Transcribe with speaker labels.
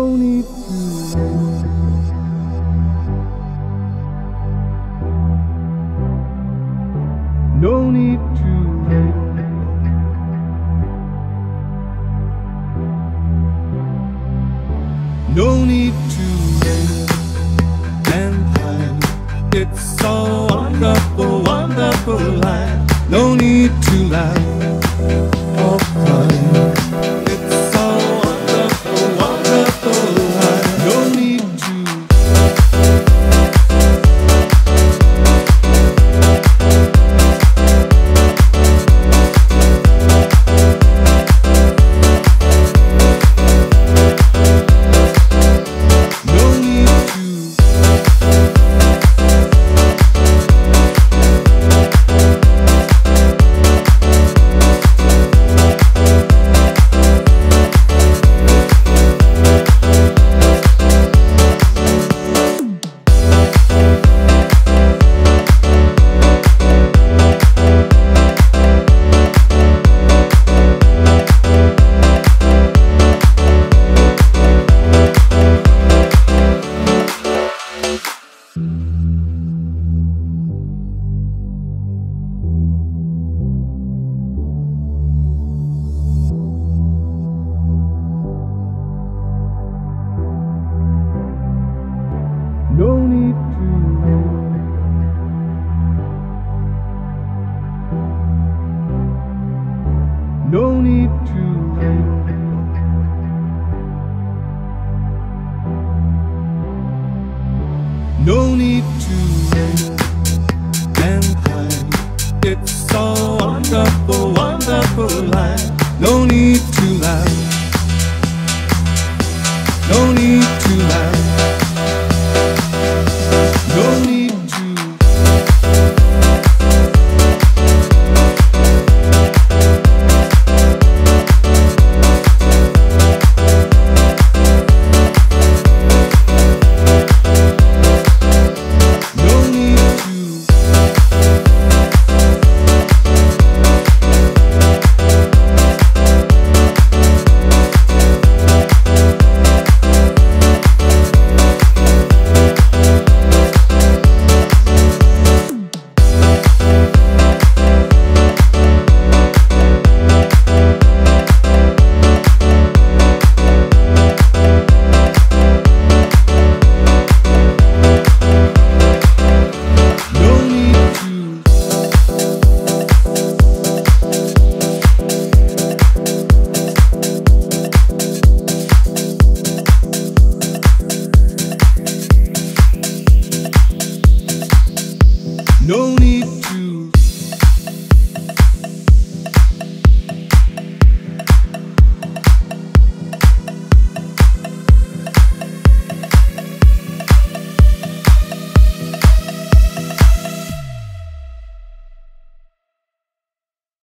Speaker 1: No need to wait. No need to wait. No need to wait and hide. It's so wonderful, wonderful life. No need to laugh or cry. It's so wonderful, wonderful life. No need to. No need to wait. No need to wait. No need to wait and hide. It's so wonderful, wonderful life. No need to laugh. No need